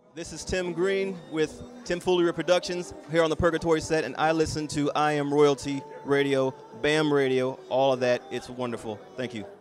This is Tim Green with Tim Foolery Productions here on the Purgatory set, and I listen to I Am Royalty Radio, BAM Radio, all of that. It's wonderful. Thank you.